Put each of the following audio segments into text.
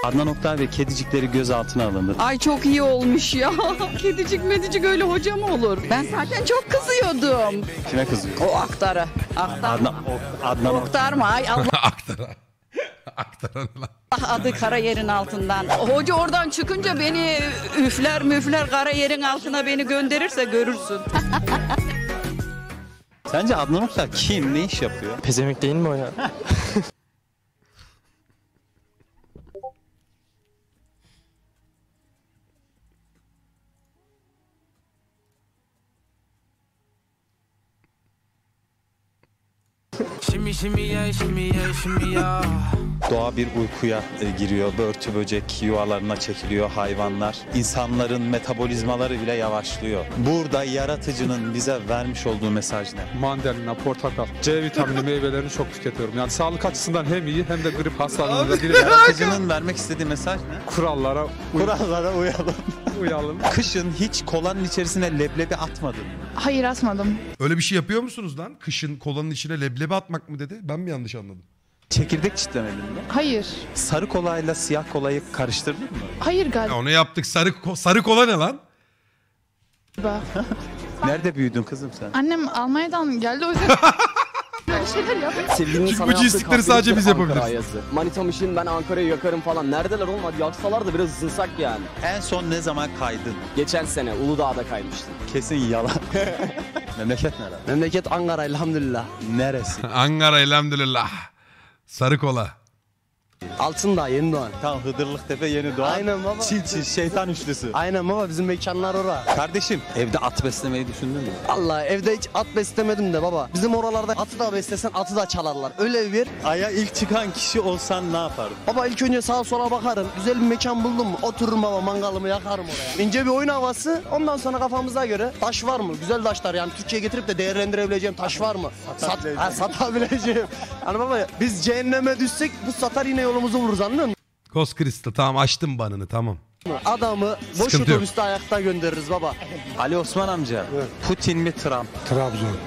Adnan Oktar ve kedicikleri gözaltına alındı. Ay çok iyi olmuş ya. Kedicik medicik öyle hoca mı olur? Ben zaten çok kızıyordum. Kime kızıyor? O Aktar'a. Adnan Oktar mı? Ay Allah Aktara ne lan? adı kara yerin altından. Hoca oradan çıkınca beni müfler kara yerin altına beni gönderirse görürsün. Sence Adnan Oktar kim? Ne iş yapıyor? Pezevenk değil mi o ya? Doğa bir uykuya giriyor. Börtü böcek yuvalarına çekiliyor, hayvanlar. İnsanların metabolizmaları bile yavaşlıyor. Burada yaratıcının bize vermiş olduğu mesaj ne? Mandalina, portakal, C vitamini meyvelerini çok tüketiyorum. Yani sağlık açısından hem iyi hem de grip hastalığında biri Yaratıcının vermek istediği mesaj ne? kurallara uyalım. uyalım. Kışın hiç kolanın içerisine leblebi atmadın mı? Hayır atmadım. Öyle bir şey yapıyor musunuz lan? Kışın kolanın içine leblebi atmak mı dedi? Ben mi yanlış anladım? Çekirdek çitlemedin mi? Hayır. Sarı kolayla siyah kolayı karıştırdın mı? Hayır Ya galiba. onu yaptık. Sarı kola ne lan? Nerede büyüdün kızım sen? Annem Almanya'dan geldi o yüzden böyle şeyler yap. Sevgilinin Çünkü sana bu yaptığı cistikleri sadece kahpelik biz yok Ankara yapabiliriz. ayazı. Manitam ben Ankara'yı yakarım falan. Neredeler oğlum, hadi yaksalar da biraz ısınsak yani. En son ne zaman kaydın? Geçen sene Uludağ'da kaymıştım. Kesin yalan. Memleket nere? Memleket Ankara elhamdülillah. Neresi? Ankara elhamdülillah. Sarı kola. Altındağ, Yenidoğan. Tam Hıdırlık Tepe Yeni Doğan. Aynen baba. Çil şeytan üçlüsü. Aynen baba, bizim mekanlar orada. Kardeşim evde at beslemeyi düşündün mü? Allah, evde hiç at beslemedim de baba. Bizim oralarda atı da beslesen atı da çalarlar. Öyle bir. Aya ilk çıkan kişi olsan ne yapardın? Baba ilk önce sağa sola bakarım. Güzel bir mekan buldum mu? Otururum baba, mangalımı yakarım oraya. İnce bir oyun havası. Ondan sonra kafamıza göre taş var mı? Güzel taşlar yani Türkiye'ye getirip de değerlendirebileceğim taş var mı? Satabileceğim. Hani baba biz cehenneme düşsek bu satar yine yolumuzu vururuz, anladın mı? Ghost Crystal tamam açtım banını tamam. Adamı boş Sıkıntı yok. otobüste ayakta göndeririz baba. Ali Osman amca. Putin mi Trump? Trabzon.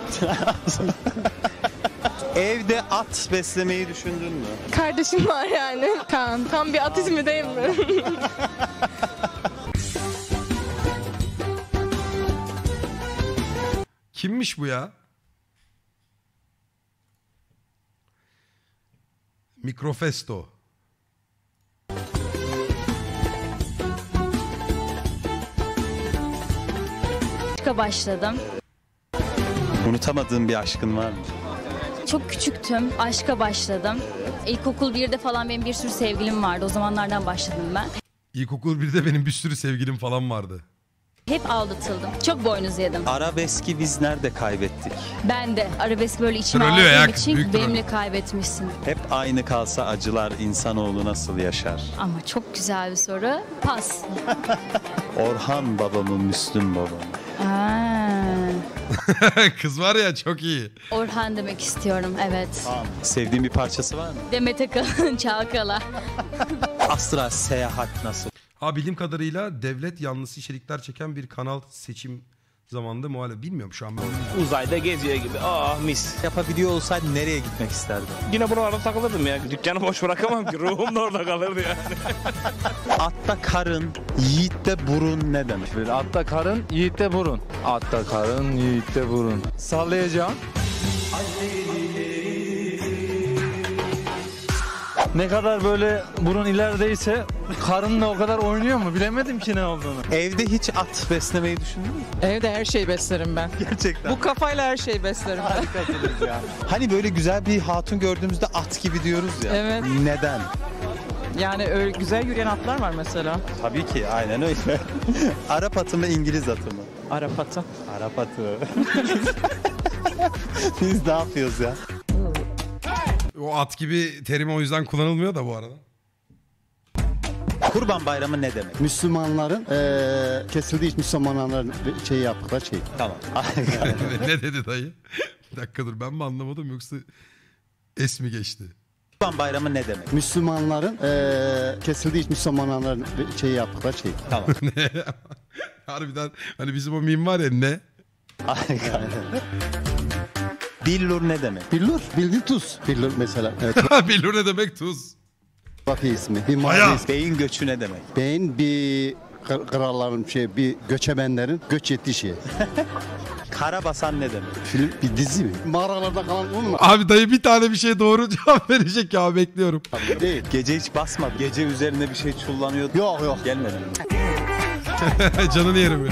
Evde at beslemeyi düşündün mü? Kardeşim var yani. Kaan. Tam bir at ismi değil mi? Kimmiş bu ya? Mikrofesto. Aşka başladım. Unutamadığın bir aşkın var mı? Çok küçüktüm. Aşka başladım. İlkokul 1'de falan benim bir sürü sevgilim vardı. O zamanlardan başladım ben. İlkokul 1'de benim bir sürü sevgilim falan vardı. Hep aldatıldım. Çok boynuz yedim. Arabeski biz nerede kaybettik? Ben de arabesk böyle içime Trollüyor ya aldığım kız, için büyük troll. benimle kaybetmişsin. Hep aynı kalsa acılar insanoğlu nasıl yaşar? Ama çok güzel bir soru. Pas. Orhan babamı, Müslüm babamı. Aa, Kız var ya çok iyi. Orhan demek istiyorum, evet. Sevdiğin bir parçası var mı? Demet Akalın, Çalkala. Astra seyahat nasıl? Ha bildiğim kadarıyla devlet yanlısı içerikler çeken bir kanal seçim zamanında muhalefet. Bilmiyorum şu an ben. Uzayda geziyor gibi. Ah mis. Yapabiliyor olsaydın nereye gitmek isterdin? Yine buralarda takılırdım ya. Dükkanı boş bırakamam ki. Ruhum da orada kalırdı yani. Atta karın, yiğitte burun ne demek? Atta karın, yiğitte burun. Atta karın, yiğitte burun. Sallayacağım. Ne kadar böyle burun ilerideyse karın da o kadar oynuyor mu? Bilemedim ki ne olduğunu. Evde hiç at beslemeyi düşündün mü? Evde her şeyi beslerim ben. Gerçekten. Bu kafayla her şeyi beslerim ben. Harikasınız ya. Hani böyle güzel bir hatun gördüğümüzde at gibi diyoruz ya. Evet. Neden? Yani öyle güzel yürüyen atlar var mesela. Tabii ki aynen öyle. Arap atı mı İngiliz atı mı? Arap atı. Arap atı. Biz ne yapıyoruz ya? O at gibi terim o yüzden kullanılmıyor da bu arada. Kurban bayramı ne demek? Müslümanların kesildiği için Müslümanların şey yaptıkları şey. Tamam. Ne dedi dayı? Bir dakika dur ben mi anlamadım yoksa es mi geçti? Kurban bayramı ne demek? Müslümanların kesildiği için Müslümanların şey yaptıkları şey. Tamam. Ne? Harbiden hani bizim o meme var ya ne? Billur ne demek? Billur, bildiğin tuz. Billur mesela. Evet. Billur ne demek tuz? Bakı ismi. Bir Maya. mahalle ismi. Beyin göçü ne demek? Beyin bir kralların bir göçebenlerin göç ettiği şey. Karabasan ne demek? Film bir dizi mi? Mağaralarda kalan o mu? Abi dayı bir tane bir şey doğru cevap verecek ya, bekliyorum. Değil. Gece hiç basma. Gece üzerinde bir şey çullanıyor. Yok. Gelmedi. Canını yerim ya.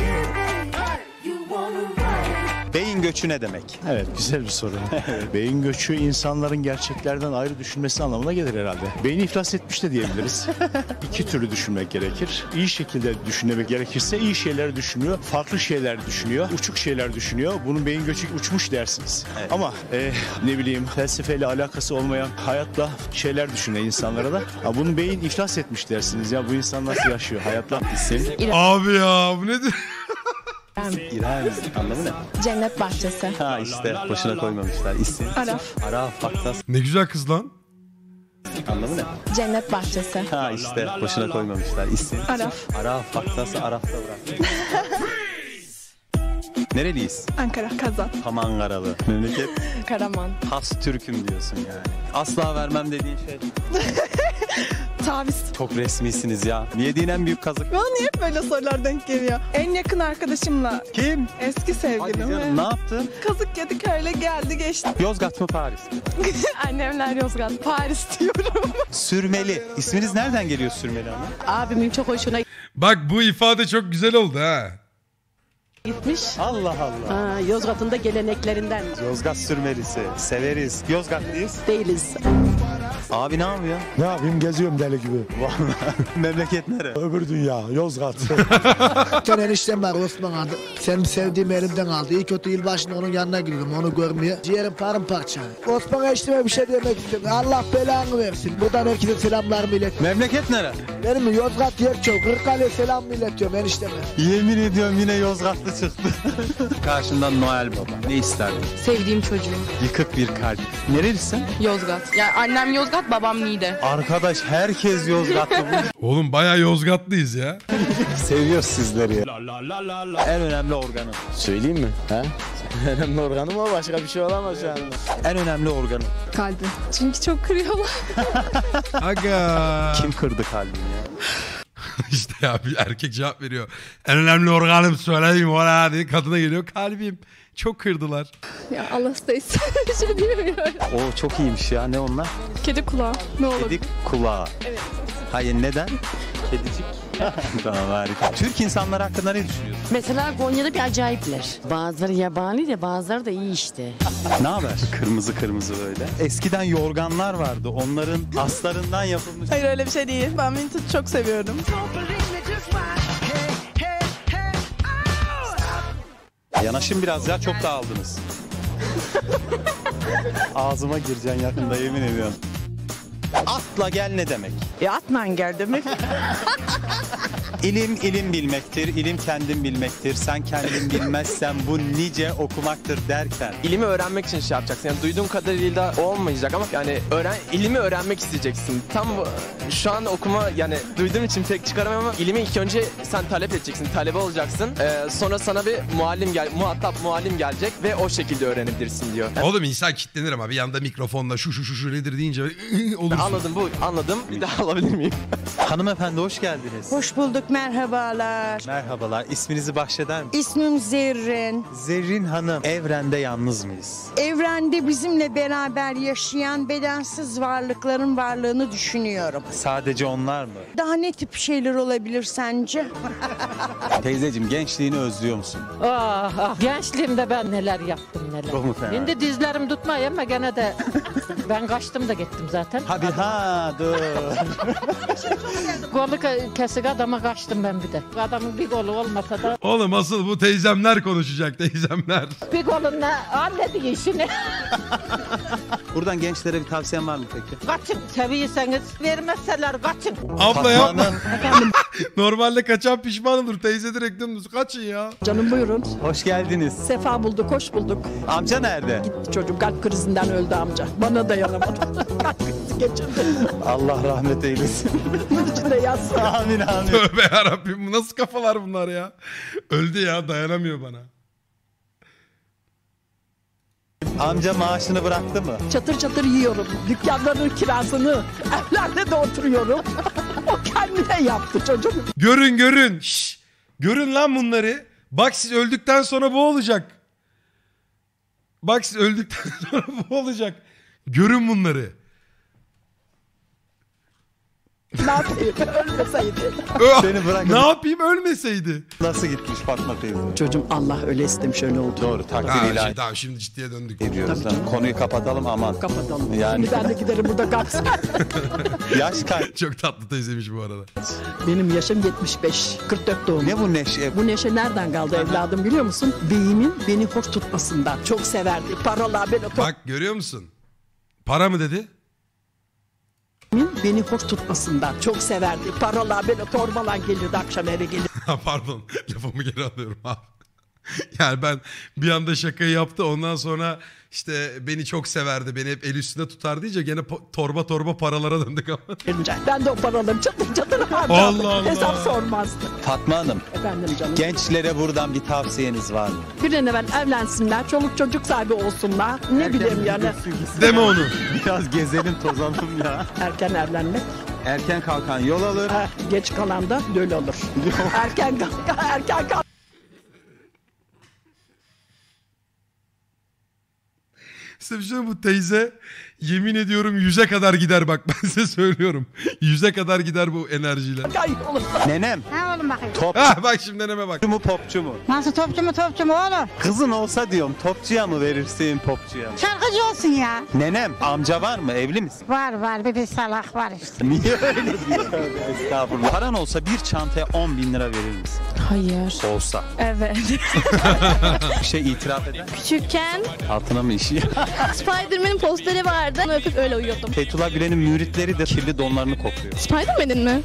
Beyin göçü ne demek? Evet, güzel bir soru. Beyin göçü insanların gerçeklerden ayrı düşünmesi anlamına gelir herhalde. Beyin iflas etmiş de diyebiliriz. İki türlü düşünmek gerekir. İyi şekilde düşünmek gerekirse iyi şeyler düşünüyor, farklı şeyler düşünüyor, uçuk şeyler düşünüyor. Bunun beyin göçü uçmuş dersiniz. Evet. Ama ne bileyim felsefeyle alakası olmayan hayatla şeyler düşünen insanlara da bunun beyin iflas etmiş dersiniz. Ya bu insan nasıl yaşıyor hayatla? Abi ya bu nedir? İrem. Anlamı ne? Cennet bahçesi. Ha işte boşuna koymamışlar. İsim. Araf. Araf Baktas. Ne güzel kız lan. Anlamı ne? Cennet bahçesi. Ha işte boşuna koymamışlar. İsim. Araf. Araf Baktas'ı Araf'ta bırak. Nereliyiz? Ankara, Kazan. Tam Ankaralı. Memleket. Karaman. Has Türk'üm diyorsun yani. Asla vermem dediğin şey. Taviz. Çok resmisiniz ya. Yediğin en büyük kazık. Bana niye hep böyle sorular denk geliyor? En yakın arkadaşımla. Kim? Eski sevgilim. Ne yaptın? Kazık yedik öyle geldi geçti. Yozgat mı Paris mi? Annemler Yozgat. Paris diyorum. Sürmeli. İsminiz nereden geliyor Sürmeli Hanım? Abimin çok hoşuna Bak bu ifade çok güzel oldu ha. gitmiş. Allah Allah. Yozgat'ın da geleneklerinden Yozgat Sürmelisi. Severiz. Yozgatlıyız. değiliz. Abi ne yapıyor? Ne yapayım geziyorum deli gibi. Memleket nere? Öbür dünya Yozgat. Sen eniştem var Osman adı. Senin sevdiğim elimden aldı. İyi kötü yılbaşında onun yanına girdim onu görmeye. Ciğerim paramparça. Osman enişteme bir şey demek istiyorum. Allah belanı versin. Buradan herkese selamlarımı ilet. Memleket nere? Benim Yozgat Yerçov. Kırıkkale selamımı iletiyorum enişteme. Yemin ediyorum yine Yozgatlı çıktı. Karşımdan Noel Baba. Ne isterdin? Sevdiğim çocuğum. Yıkık bir kalp. Nerelisin? Yozgat. Yani annem Yozgat, babam Niğde. Arkadaş herkes Yozgatlı. Oğlum bayağı Yozgatlıyız ya. Seviyoruz sizleri ya. En önemli organın. Söyleyeyim mi? He? Önemli organım o, başka bir şey olamaz yani. En önemli organın. Kalbi. Çünkü çok kırıyorlar. Aga. Kim kırdı kalbini ya? İşte ya bir erkek cevap veriyor. En önemli organım söyleyeyim ona diye kadına geliyor. Kalbim. Çok kırdılar. Ya Allah isteyse bir şey diyemiyorum. O çok iyiymiş ya. Ne onlar? Kedi kulağı. Ne olur. Kedi kulağı. Evet. Hayır neden? Kedicik. Tamam harika. Türk insanları hakkında ne düşünüyorsun? Mesela Konya'da bir acayipler. Bazıları yabani de bazıları da iyi işte. Ne haber? Kırmızı kırmızı böyle. Eskiden yorganlar vardı. Onların aslarından yapılmış. Hayır öyle bir şey değil. Ben vintage çok seviyorum. Yanaşın biraz ya, çok dağıldınız. Ağzıma gireceksin yakında, yemin ediyorum. Atla gel ne demek? Atla gel demek. İlim ilim bilmektir, ilim kendin bilmektir. Sen kendin bilmezsen bu nice okumaktır derken. İlimi öğrenmek için şey yapacaksın. Yani duyduğun kadarıyla olmayacak ama yani ilimi öğrenmek isteyeceksin. Tam şu an okuma yani duyduğum için pek çıkaramam ama ilimi ilk önce sen talep edeceksin, talebe olacaksın. Sonra sana bir muhatap gelecek ve o şekilde öğrenebilirsin diyor. Oğlum insan kitlenir ama bir yanda mikrofonla şu nedir deyince olursun. Anladım. Bir daha alabilir miyim? Hanımefendi hoş geldiniz. Hoş bulduk, merhabalar. Merhabalar. İsminizi bahşeder misiniz? İsmim Zerrin. Zerrin Hanım. Evrende yalnız mıyız? Evrende bizimle beraber yaşayan bedensiz varlıkların varlığını düşünüyorum. Sadece onlar mı? Daha ne tip şeyler olabilir sence? Teyzeciğim gençliğini özlüyor musun? Gençliğimde ben neler yaptım neler. Çok mu fena? Şimdi dizlerim tutmuyor ama gene de ben kaçtım da gittim zaten. Dur. Kolu kesik adama kaçtım ben bir de. Adamın bir kolu olmasa da. Oğlum asıl bu teyzemler konuşacak, teyzemler. Bir kolunla hallediyor işini. Buradan gençlere bir tavsiyen var mı peki? Kaçın seviyorsanız, vermezseler kaçın. Abla yapma. Normalde kaçan pişman olur, teyze direkt dümdüz kaçın ya. Canım buyurun. Hoş geldiniz. Sefa bulduk, hoş bulduk. Amca nerede? Çocuk kalp krizinden öldü amca. Bana dayanamadı. Kalp krizi geçirdi. Allah rahmet eylesin. İçinde yatsın. Amin amin. Tövbe yarabbim, bu nasıl kafalar bunlar ya? Öldü ya, dayanamıyor bana. Amca maaşını bıraktı mı? Çatır çatır yiyorum. Dükkanların kirasını, evlerde de oturuyorum. O kendine yaptı çocuğum. Görün. Şşş. Görün lan bunları. Bak siz öldükten sonra bu olacak. Görün bunları. Ne yapayım? Ölmeseydi. Seni bırak. Ne yapayım ölmeseydi. Nasıl gitmiş Fatma teyze? Çocuğum Allah öyle istemiş öyle oldu. Doğru takdir Ha, ilahi. tamam şimdi ciddiye döndük. Ediyoruz. Konuyu kapatalım aman. Kapatalım. Yani. Şimdi ben de giderim burada kalksın. Yaş kaç? Çok tatlı teyzemiş bu arada. Benim yaşım 75. 44 doğumlu. Ne bu neşe? Bu neşe nereden kaldı evladım biliyor musun? Beyimin beni hoş tutmasından. Çok severdi. Parola böyle Bak görüyor musun? Para mı dedi? beni hoş tutmasından. Çok severdi. Parola böyle torbalan gelirdi akşam eve gelirdi. Pardon lafımı geri alıyorum abi. Yani ben bir anda şakayı yaptı ondan sonra işte beni çok severdi beni hep el üstünde tutar deyince gene torba paralara döndük ama. Ben de o paraları çatır çatır harcardım. Allah Allah. Hesap sormazdı. Fatma Hanım. Efendim canım. Gençlere buradan bir tavsiyeniz var mı? Bir an evvel evlensinler. Çoluk çocuk sahibi olsunlar. Ne bileyim yani. Deme onu. Biraz gezelim tozalım ya. Erken evlenmek. Erken kalkan yol alır. Geç kalan da döl olur. Erken kalk. Size bir şey söyleyeyim, bu teyze yemin ediyorum 100'e kadar gider bak ben size söylüyorum. 100'e kadar gider bu enerjiyle. Nenem. Ha oğlum bakayım. Top. Bak şimdi neneme bak. Topçu mu popçu mu? Nasıl topçu mu oğlum? Kızın olsa diyorum topçuya mı verirsin popçuya mı? Şarkıcı olsun ya. Nenem amca var mı evli misin? Var bir salak var işte. Niye öyle diyor? Estağfurullah. Paran olsa bir çantaya 10.000 lira verir misin? Hayır. Olsa. Evet. Bir şey itiraf eder. Küçükken Altına mı işi? Spider-Man'in posteri vardı. Onu öpüp öyle uyuyordum. Fethullah Gülen'in müritleri de kirli donlarını kokuyor. Spider-Man'in mi?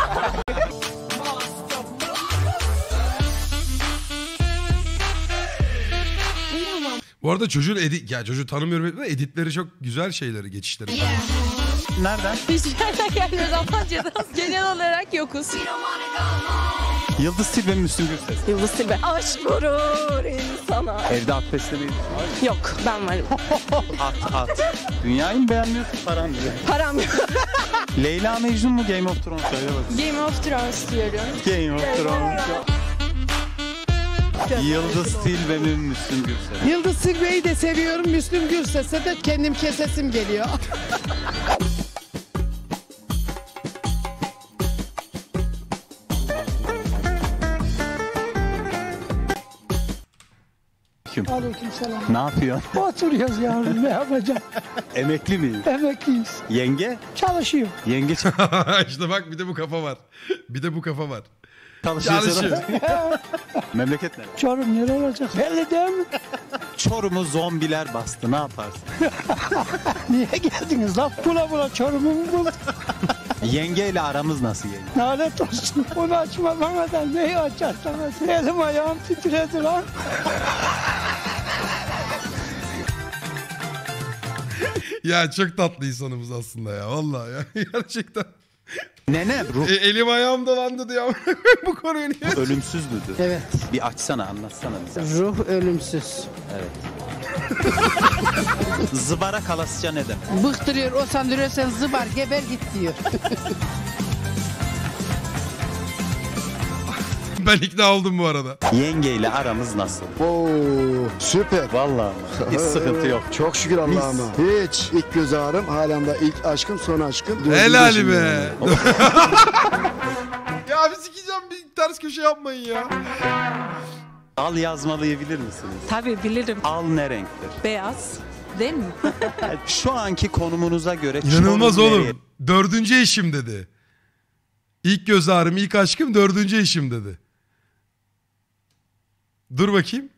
Bu arada çocuğun çocuğu tanımıyorum ama editleri çok güzel şeyleri geçişleri. Nereden? Hiçbir yerden gelmiyoruz Almanca'dan. Genel olarak yokuz. Yıldız Tilbe mi Müslüm Gürses? Yıldız Tilbe. Aşk vurur insana. Evde at beslemeyi. Yok ben varım. At. Dünyayı mı beğenmiyorsun paran diyor. Param yok. Leyla Mecnun mu Game of Thrones söyle bakayım. Game of Thrones diyorum. Game of Thrones. Yıldız Tilbe mi Müslüm Gürses? Yıldız Tilbe'yi de seviyorum. Müslüm Gürses'e de kendim kesesim geliyor. Aleykümselam. Ne yapıyorsun? Oturuyoruz yavrum ne yapacağım? Emekli miyiz? Emekliyiz. Yenge? Çalışıyor. Yenge İşte bak bir de bu kafa var. Çalışıyor. Memleket ne? Çorum nere olacak? Belli değil mi? Çorum'u zombiler bastı ne yaparsın? Niye geldiniz lan? Bula Çorum'u mu bulduk? Yengeyle aramız nasıl yenge? Lanet olsun. Onu açma bana da neyi açarsanız. Elim ayağım titredi lan. Ya çok tatlı insanımız aslında ya vallahi ya gerçekten. Nenem ruh. Elim ayağım dolandı diyor. Bu konuyu niye? Ölümsüz müdür? Evet. Bir açsana anlatsana bize. Ruh ölümsüz. Evet. Zıbara kalasıca ne demek? Bıktırıyor o sandırıyorsan zıbar geber git diyor. Ben ikna oldum bu arada. Yengeyle aramız nasıl? Oo, süper. Vallahi hiç sıkıntı yok. Çok şükür Allah'ıma. Hiç ilk göz ağrım, halen de ilk aşkım, son aşkım. Helal be. Ya bir sikeceğim bir ters köşe yapmayın ya. Al yazmalıyı bilir misiniz? Tabii bilirim. Al ne renktir? Beyaz. Değil mi? Şu anki konumunuza göre İnanılmaz Çorum oğlum. nereye? 4. eşim dedi. İlk göz ağrım, ilk aşkım 4. eşim dedi. Dur bakayım.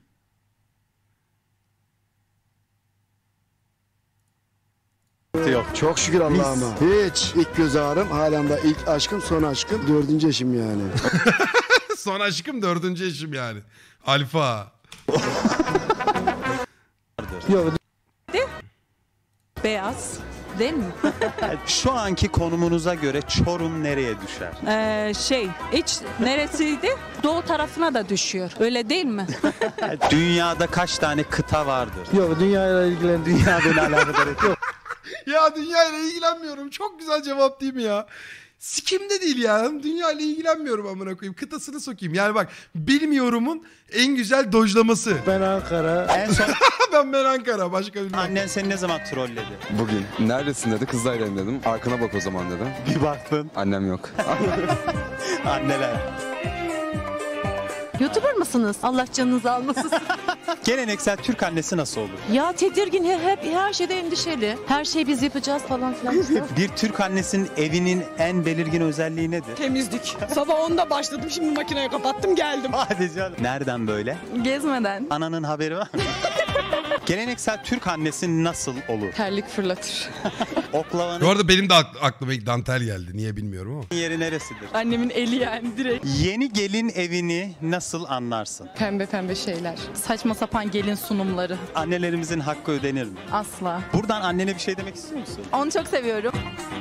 Yok. Çok şükür Allah'ıma. Hiç ilk göz ağrım, halen de ilk aşkım, son aşkım. 4. eşim yani. Son aşkım 4. eşim yani. Alfa. Yok. Beyaz. değil mi? Şu anki konumunuza göre Çorum nereye düşer? İç neresiydi? Doğu tarafına da düşüyor. Öyle değil mi? Dünyada kaç tane kıta vardır? Yok dünyayla ilgilen dünyayla alakadar yok. Ya dünyayla ilgilenmiyorum. Çok güzel cevap değil mi ya? Sikimde değil ya. Dünyayla ilgilenmiyorum amına koyayım. Kıtasını sokayım. Yani bak bilmiyorumun en güzel dojlaması. Ben Ankara. En son ben Ankara. Başka bilmem. annen seni ne zaman trolledi? Bugün. Neredesin dedi. Kızılay'dayım dedim. Arkana bak o zaman dedim. Bir baktın. Annem yok. Anneler. YouTuber mısınız? Allah canınızı almasın. Geleneksel Türk annesi nasıl olur? Ya tedirgin, hep her şeyde endişeli. Her şeyi biz yapacağız falan filan. Bir Türk annesinin evinin en belirgin özelliği nedir? Temizlik. Sabah 10'da başladım, şimdi makineyi kapattım geldim. Hadi canım. Nereden böyle? Gezmeden. Ananın haberi var mı? Geleneksel Türk annesi nasıl olur? Terlik fırlatır. Oklavanın Bu arada benim de aklıma ilk dantel geldi. Niye bilmiyorum ama. yeri neresidir? Annemin eli yani direkt. Yeni gelin evini nasıl anlarsın? Pembe pembe şeyler. Saçma sapan gelin sunumları. Annelerimizin hakkı ödenir mi? Asla. Buradan annene bir şey demek istiyor musun? Onu çok seviyorum.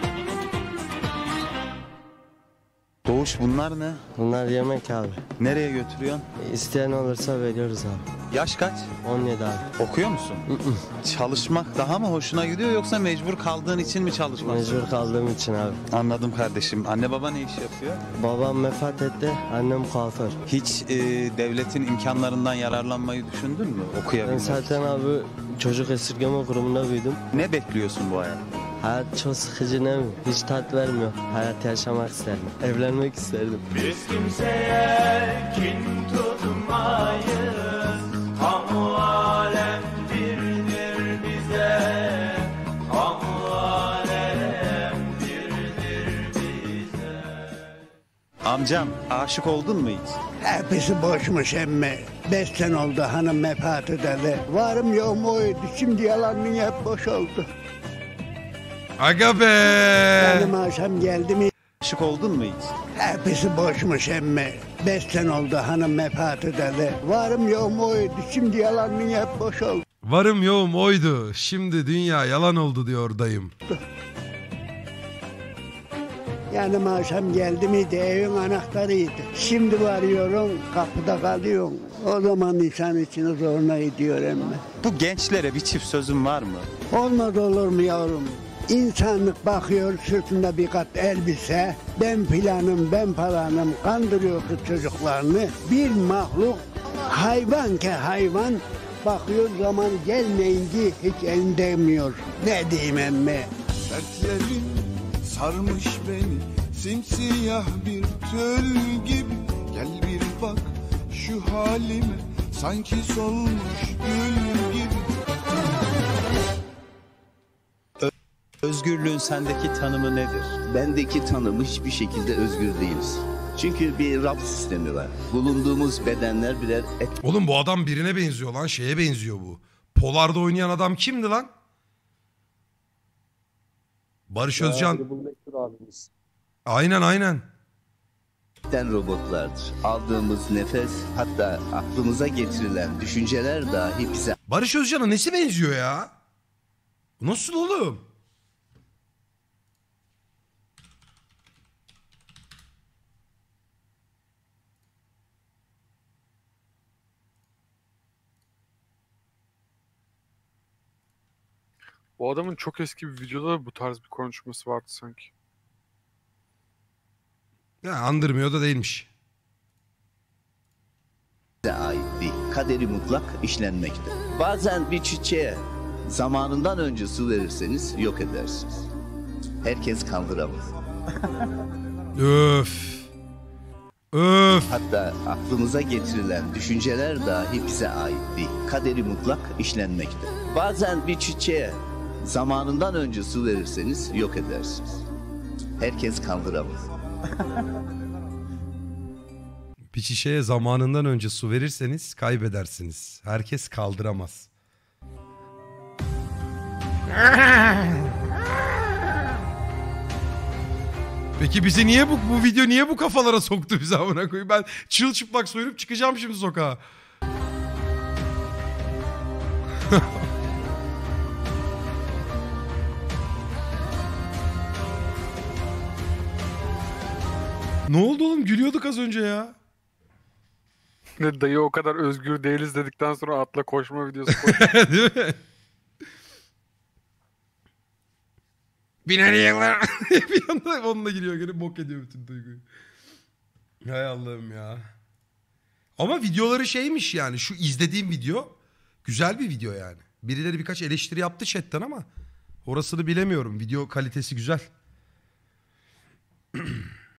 Doğuş bunlar ne? Bunlar yemek abi. Nereye götürüyorsun? İsteyen olursa veriyoruz abi. Yaş kaç? 17 abi. Okuyor musun? Çalışmak daha mı hoşuna gidiyor yoksa mecbur kaldığın için mi çalışmak? Mecbur kaldığım için abi. Anladım kardeşim. Anne baba ne iş yapıyor? Babam vefat etti, annem kuaför. Hiç devletin imkanlarından yararlanmayı düşündün mü? Ben Okuyabilmek için. zaten abi çocuk esirgeme kurumunda büyüdüm. Ne bekliyorsun bu hayatta? Hayat çok sıkıcı değil mi? Hiç tat vermiyor. Hayat yaşamak isterdim. Evlenmek isterdim. Biz kimseye kin tutmayız. Kamu alem birdir bize. Kamu alem birdir bize. Amcam aşık oldun mu hiç? Hepsi boşmuş emmi. 5 sene oldu hanım vefat edeli. Varım yoğum oydu. Şimdi yalanın hep boş oldu. Aga be. Benim akşam geldi mi? Aşık oldun mu hiç? Hepsi boşmuş emmi. 5 sene oldu hanım vefat edeli. Varım yoğum oydu. Şimdi yalanın hep boş oldu. Varım yoğum oydu. Şimdi dünya yalan oldu diyor dayım. Yani akşam geldi miydi evin anahtarıydı. Şimdi varıyorum kapıda kalıyorum. O zaman insan içine zoruna gidiyor emmi. Bu gençlere bir çift sözün var mı? Olmaz olur mu yavrum? İnsanlık bakıyor sırtında bir kat elbise. Ben filanım ben falanım kandırıyor kız çocuklarını. Bir mahluk hayvan ki hayvan. Bakıyor zaman gelmeyince hiç endemiyor. Ne diyeyim emmi? Dertlerin sarmış beni simsiyah bir tül gibi. Gel bir bak şu halime sanki solmuş gül gibi. Özgürlüğün sendeki tanımı nedir? Bendeki tanımı hiçbir şekilde özgür değiliz. Çünkü bir rab sistemi var. Bulunduğumuz bedenler birer et. Oğlum bu adam birine benziyor lan. Şeye benziyor bu. Polar'da oynayan adam kimdi lan? Barış Özcan. Aynen. Robotlardır. Aldığımız nefes hatta aklımıza getirilen düşünceler dahi bize... Barış Özcan'a nesi benziyor ya? Nasıl oğlum? Bu adamın çok eski bir videoda bu tarz bir konuşması vardı sanki. Ya andırmıyor da değilmiş. ...bize ait değil. Kaderi mutlak işlenmekte. Bazen bir çiçeğe zamanından önce su verirseniz yok edersiniz. Herkes kandıramaz. Öf. Öf. Hatta aklımıza getirilen düşünceler dahi bize ait değil. Kaderi mutlak işlenmekte. Bazen bir çiçeğe zamanından önce su verirseniz yok edersiniz. Herkes kandıramaz. Bir şişeye zamanından önce su verirseniz kaybedersiniz. Herkes kaldıramaz. Peki bizi niye bu video niye bu kafalara soktu bizi amına koyayım? Ben çırılçıplak soyunup çıkacağım şimdi sokağa. Ne oldu oğlum? Gülüyorduk az önce ya. Dayı o kadar özgür değiliz dedikten sonra atla koşma videosu koydu. Değil mi? Bineriyeler. Bir anda onunla giriyor. Gene bok ediyor bütün duyguyu. Hay Allah'ım ya. Ama videoları şeymiş yani. Şu izlediğim video güzel bir video yani. Birileri birkaç eleştiri yaptı chatten ama orasını bilemiyorum. Video kalitesi güzel.